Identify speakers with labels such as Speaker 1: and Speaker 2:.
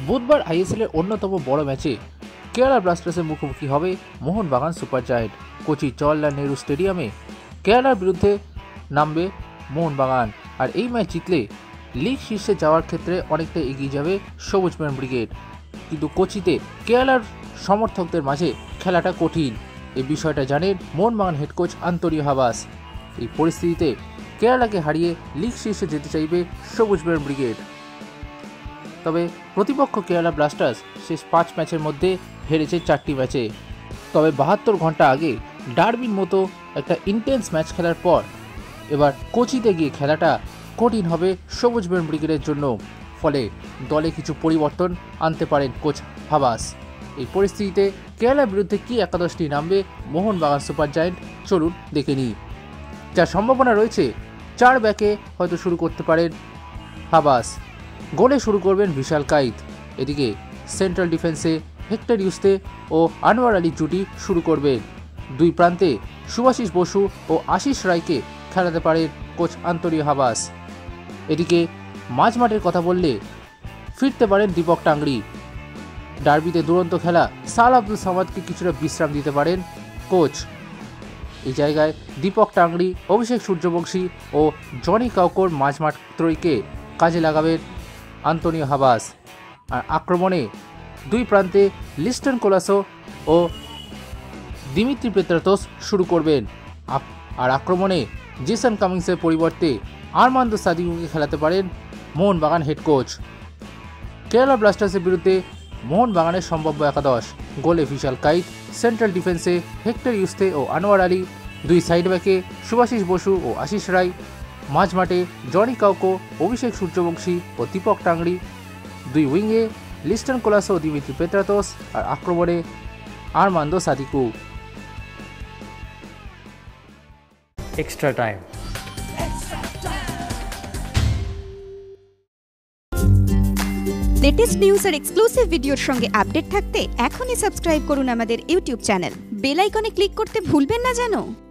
Speaker 1: বুধবার আইএসএলের অন্যতম বড় ম্যাচে কেরালা ব্লাস্টার্সের মুখোমুখি হবে মোহনবাগান সুপার জায়েন্ট। কোচি জওহরলাল নেহরু স্টেডিয়ামে কেরালার বিরুদ্ধে নামবে মোহনবাগান। আর এই ম্যাচ জিতলে লিগ শীর্ষে যাওয়ার ক্ষেত্রে অনেকটা এগিয়ে যাবে সবুজ মেরুন ব্রিগেড। কিন্তু কোচিতে কেরালার সমর্থকদের মাঝে খেলাটা কঠিন, এই বিষয়টা জানেন মোহনবাগান হেড কোচ হাবাস। এই পরিস্থিতিতে কেরালাকে হারিয়ে লিগ শীর্ষে যেতে চাইবে সবুজ মেরুন ব্রিগেড। তবে প্রতিপক্ষ কেরালা ব্লাস্টার্স শেষ 5 ম্যাচের মধ্যে হেরেছে 4টি ম্যাচে। তবে 72 ঘন্টা আগে ডার্বির মতো একটা ইন্টেন্স ম্যাচ খেলার পর এবার কোচিতে গিয়ে খেলাটা কঠিন হবে সবুজ মেরুন ব্রিগেডের জন্য। ফলে দলে কিছু পরিবর্তন আনতে পারেন কোচ হাবাস। এই পরিস্থিতিতে কেরালার বিরুদ্ধে কি একাদশটি নামবে মোহনবাগান সুপার জায়েন্ট, চলুন দেখে নিই। যার সম্ভাবনা রয়েছে 4 ব্যাকে হয়তো শুরু করতে পারেন হাবাস। গোলে শুরু করবেন বিশাল কাইত। এদিকে সেন্ট্রাল ডিফেন্সে হেক্টর ইউস্তে ও আনোয়ার আলী জুটি শুরু করবেন। দুই প্রান্তে সুভাশিস বসু ও আশিস রায়কে খেলাতে পারেন কোচ হাবাস। এদিকে মাঝমাঠের কথা বললে ফিরতে পারেন দীপক টাংরি। ডার্বিতে দুরন্ত খেলা সাল আব্দুল সামাদকে কিছুটা বিশ্রাম দিতে পারেন কোচ। এই জায়গায় দীপক টাংরি, অভিষেক সূর্যবংশী ও জনি কাউকোর মাঝমাঠ ত্রয়ীকে কাজে লাগাবেন হাবাস। আর আক্রমণে দুই প্রান্তে লিস্টন কোলাসো ও দিমিত্রি পেত্রাতোস শুরু করবেন। আর আক্রমণে জেসন কামিংসের পরিবর্তে আরমান্দো সাদিকুকে খেলাতে পারেন মোহনবাগান হেড কোচ। কেরালা ব্লাস্টার্সের বিরুদ্ধে মোহনবাগানের সম্ভাব্য একাদশ: গোলে বিশাল কাইত, সেন্ট্রাল ডিফেন্সে হেক্টর ইউস্তে ও আনোয়ার আলী, দুই সাইড ব্যাকে সুভাশিস বসু ও আশিস রায়, মাঝমাঠে জনি কাউকো, অভিষেক সূর্যবংশী ও দীপক টাংরি, দুই উইংয়ে লিস্টন কোলাসো ও দিমিত্রি পেত্রাতোস, আর আক্রমণে Armando Sadiku.
Speaker 2: Extra time.
Speaker 3: Latest news আর এক্সক্লুসিভ ভিডিওর সঙ্গে আপডেট থাকতে এখনই সাবস্ক্রাইব করুন আমাদের ইউটিউব চ্যানেল। বেল আইকনে ক্লিক করতে ভুলবেন না যেন।